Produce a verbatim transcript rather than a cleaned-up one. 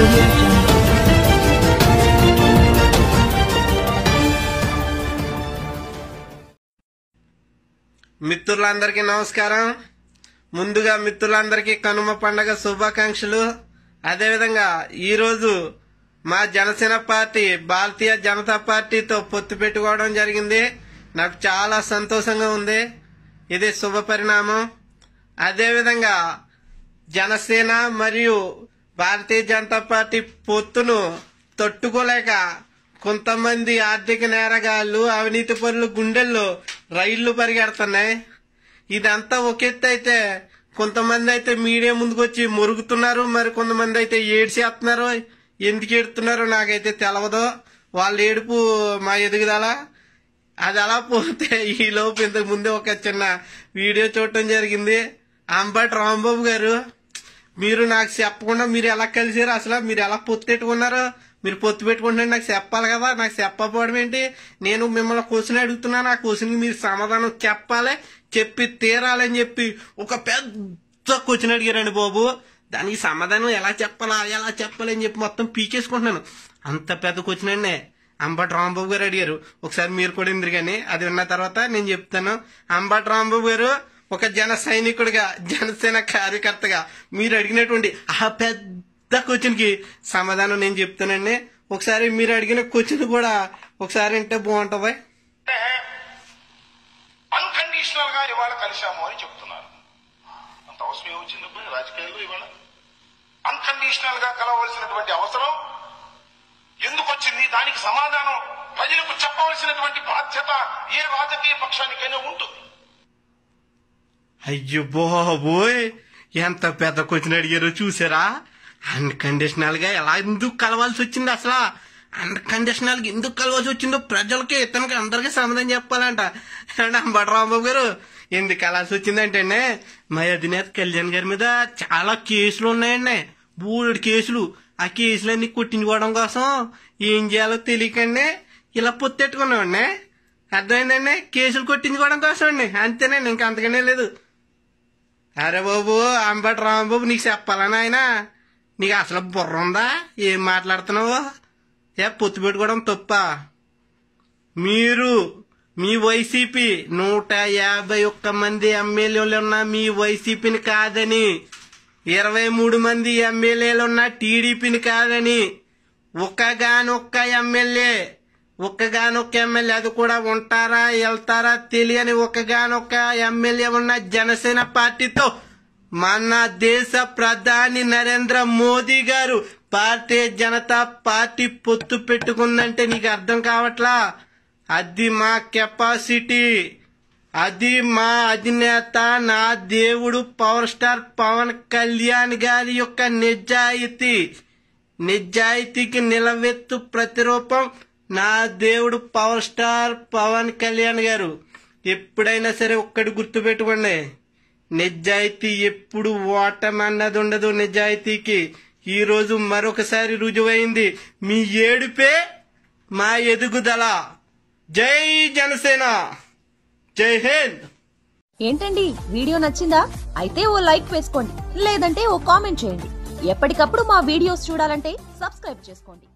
audio jungle. మిత్రులందరికీ నమస్కారం. ముందుగా మిత్రులందరికీ కనుమ పండగ శుభాకాంక్షలు. అదేవిధంగా ఈరోజు మా జనసేన పార్టీ భారతీయ జనతా పార్టీతో పొత్తు పెట్టుకోవడం జరిగింది. నాకు చాలా సంతోషంగా ఉంది. ఇది శుభ పరిణామం. అదేవిధంగా జనసేన మరియు భారతీయ జనతా పార్టీ పొత్తును తట్టుకోలేక కొంతమంది ఆర్థిక నేరగాళ్లు అవినీతి పరులు గుండెల్లో రైళ్లు పరిగెడుతున్నాయి. ఇదంతా ఒక ఎత్తు అయితే కొంతమంది అయితే మీడియా ముందుకు వచ్చి మురుగుతున్నారు, మరి కొంతమంది అయితే ఏడ్చేస్తున్నారు. ఎందుకు ఏడుతున్నారో నాకైతే తెలవదు. వాళ్ళ ఏడుపు మా ఎదుగుదల. అది అలా పోతే ఈ లోపు ఇంతకు ముందే ఒక చిన్న వీడియో చూడటం జరిగింది. అంబటి రాంబాబు గారు, మీరు నాకు చెప్పకుండా మీరు ఎలా కలిసారు, అసలు మీరు ఎలా పొత్తు పెట్టుకున్నారు, మీరు పొత్తు పెట్టుకుంటున్నారు నాకు చెప్పాలి కదా. నాకు చెప్పకపోవడం ఏంటి? నేను మిమ్మల్ని క్వశ్చన్ అడుగుతున్నాను, ఆ క్వశ్చన్కి మీరు సమాధానం చెప్పాలి, చెప్పి తీరాలని చెప్పి ఒక పెద్ద క్వశ్చన్ అడిగారండి బాబు. దానికి సమాధానం ఎలా చెప్పాలా ఎలా చెప్పాలి అని చెప్పి మొత్తం పీకేసుకుంటున్నాను. అంత పెద్ద క్వశ్చన్ అండి అంబటి రాంబాబు గారు అడిగారు. ఒకసారి మీరు కూడా ఇందరు కానీ అది విన్న తర్వాత నేను చెప్తాను. అంబటి రాంబాబు గారు ఒక జన సైనికుడిగా, జనసేన కార్యకర్తగా మీరు అడిగినటువంటి ఆ పెద్ద క్వశ్చన్ కి సమాధానం నేను చెప్తానండి. ఒకసారి మీరు అడిగిన క్వశ్చన్ కూడా ఒకసారి వింటే బాగుంటది. అన్కండిషనల్ గా ఇవాళ కలిశాము అని చెప్తున్నారు. అంత అవసరం ఏమొచ్చింది రాజకీయాల్లో? ఇవాళ అన్కండిషనల్ గా కలవలసినటువంటి అవసరం ఎందుకు వచ్చింది? దానికి సమాధానం ప్రజలకు చెప్పవలసినటువంటి బాధ్యత ఏ రాజకీయ పక్షానికైనా ఉంటుంది. అయ్యో బాబోయ్, ఎంత పెద్ద క్వశ్చన్ అడిగారో చూసారా? అన్కండిషనల్ గా ఎలా ఎందుకు కలవాల్సి వచ్చింది, అసలు అన్కండిషనల్ గా ఎందుకు కలవాల్సి వచ్చిందో ప్రజలకి ఇతనికి అందరికీ సమాధానం చెప్పాలంట. అండ్ అంబటి రాంబాబు గారు ఎందుకు కలవాల్సి వచ్చిందంటే అండి, మా అధినేత కళ్యాణ్ గారి మీద చాలా కేసులు ఉన్నాయండి, బూరెడు కేసులు. ఆ కేసులన్నీ కొట్టించుకోవడం కోసం ఏం చేయాలో తెలియకండి ఇలా పొత్తెట్టుకున్నామండి. అర్థమైందండి? కేసులు కొట్టించుకోవడం కోసం అండి, అంతేనండి, ఇంకా అంతకనే లేదు. అరే బాబు అంబటి రాంబాబు, నీకు చెప్పాలని ఆయన నీకు అసలు బుర్ర ఉందా? ఏం మాట్లాడుతున్నావు? ఏ పొత్తు పెట్టుకోవడం తప్ప? మీరు మీ వైసీపీ నూట యాభై ఒక్క మంది ఎమ్మెల్యేలు ఉన్న మీ వైసీపీని కాదని, ఇరవై మూడు మంది ఎమ్మెల్యేలు ఉన్న టీడీపీని కాదని, ఒక్కగానొక్క ఎమ్మెల్యే ఒక్కగానొక్క ఎమ్మెల్యే అది కూడా ఉంటారా వెళ్తారా తెలియని ఒక్కగానొక్క ఎమ్మెల్యే ఉన్న జనసేన పార్టీతో మన దేశ ప్రధాని నరేంద్ర మోదీ గారు భారతీయ జనతా పార్టీ పొత్తు పెట్టుకుందంటే నీకు అర్థం కావట్లా? అది మా కెపాసిటీ, అది మా అధినేత నా దేవుడు పవర్ స్టార్ పవన్ కళ్యాణ్ గారి యొక్క నిజాయితీ. నిజాయితీకి నిలవెత్తు ప్రతిరూపం నా దేవుడు పవర్ స్టార్ పవన్ కళ్యాణ్ గారు. ఎప్పుడైనా సరే ఒక్కటి గుర్తు పెట్టుకోండి, నిజాయితీ ఎప్పుడు ఓటమి అన్నది ఉండదు. నిజాయితీకి ఈ రోజు మరొకసారి రుజువైంది. మీ ఏడుపే మా ఎదుగుదల. జై జనసేన, జై హింద్. ఏంటండి వీడియో నచ్చిందా? అయితే ఓ లైక్ వేసుకోండి, లేదంటే ఓ కామెంట్ చేయండి. ఎప్పటికప్పుడు మా వీడియోస్ చూడాలంటే సబ్స్క్రైబ్ చేసుకోండి.